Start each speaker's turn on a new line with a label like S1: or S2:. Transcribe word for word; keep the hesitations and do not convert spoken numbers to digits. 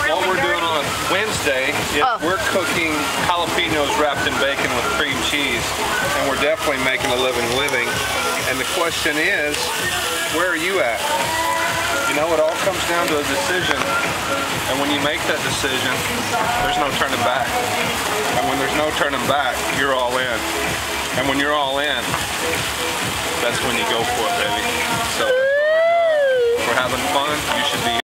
S1: what we're doing on Wednesday is
S2: Oh.
S1: we're cooking jalapenos wrapped in bacon with cream cheese, and we're definitely making a living living. And the question is, where are you at? You know, it all comes down to a decision, and when you make that decision, there's no turning back. And when there's no turning back, you're all in. And when you're all in, that's when you go for it, baby. So that's what we're doing. We're having fun. You should be